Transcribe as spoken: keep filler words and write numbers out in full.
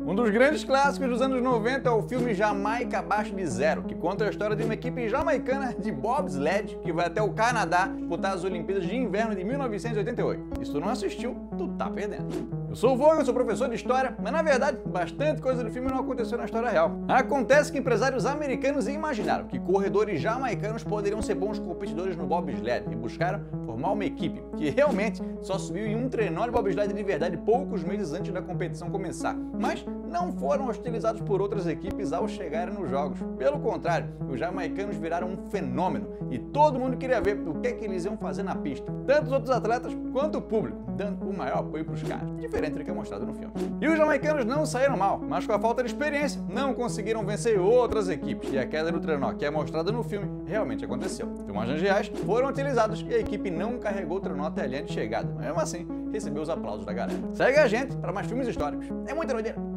Um dos grandes clássicos dos anos noventa é o filme Jamaica Abaixo de Zero, que conta a história de uma equipe jamaicana de bobsled que vai até o Canadá disputar as Olimpíadas de Inverno de mil novecentos e oitenta e oito. E se tu não assistiu, tu tá perdendo. Eu sou o Vogel, sou professor de História, mas na verdade, bastante coisa do filme não aconteceu na história real. Acontece que empresários americanos imaginaram que corredores jamaicanos poderiam ser bons competidores no bobsled e buscaram formar uma equipe, que realmente só subiu em um trenó de bobsled de verdade poucos meses antes da competição começar. Mas não foram hostilizados por outras equipes ao chegarem nos jogos. Pelo contrário, os jamaicanos viraram um fenômeno e todo mundo queria ver o que é que eles iam fazer na pista. Tanto os outros atletas quanto o público, dando o maior apoio para os caras. Diferente do que é mostrado no filme. E os jamaicanos não saíram mal, mas com a falta de experiência, não conseguiram vencer outras equipes. E a queda do trenó, que é mostrada no filme, realmente aconteceu. Filmagens reais foram utilizados e a equipe não carregou o trenó até a linha de chegada. Mesmo assim, recebeu os aplausos da galera. Segue a gente para mais filmes históricos. É muita doideira!